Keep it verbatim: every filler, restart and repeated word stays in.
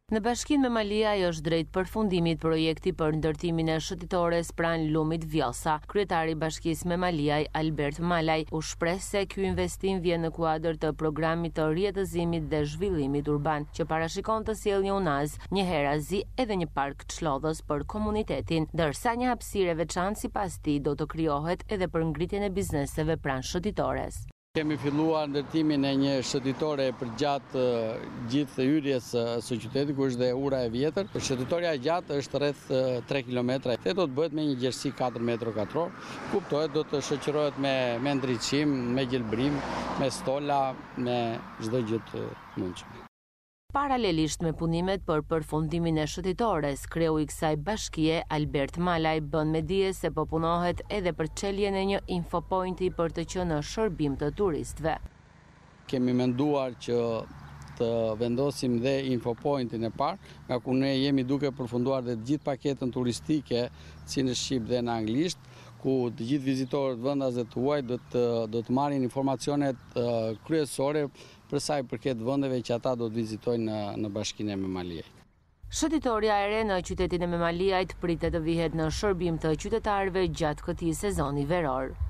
Në bashkinë me Maliaj është drejt përfundimit projekti për ndërtimin e shëtitores pranë lumit Vjosa. Kryetari i bashkisë me Maliaj, Albert Malaj, u shpreh se ky investim vjen në kuadër të programit të rjetëzimit dhe zhvillimit urban, që parashikon të sjellë një unaz, një herazi edhe një park çllodhës për komunitetin, ndërsa një hapësirë e veçantë sipas tij do të krijohet edhe për ngritjen e bizneseve pranë shëtitores. Kemi filluar ndërtimin e një shëtitore për gjatë gjithë hyrjes së qytetit, ku është dhe ura e vjetër. Shëtitoria e gjatë është rreth tre kilometra. Dhe do të bëhet me një gjerësi katër metra katror. Kuptohet do të shoqërohet me me ndriçim, me gjelbrim, me stola, me çdo gjë të mundshme. Paralelisht me punimet për përfundimin e shëtitores, kreu i kësaj bashkie, Albert Malaj, bën me dije se po punohet edhe për çeljen e një infopointi për të qenë në shërbim të turistëve. Kemi menduar që të vendosim dhe infopointin e parë, nga ku ne jemi duke përfunduar dhe të gjithë paketën turistike, si në shqip dhe në anglisht, ku të gjithë vizitorët vendas dhe të huaj do të, do të marrin informacionet uh, kryesore për sa i përket vendeve që ata do të vizitojnë në, në bashkinë e Memaliajt. Shëtitoria e re në qytetin e Memaliajt pritet të vihet në shërbim të qytetarëve gjatë këtij sezoni veror.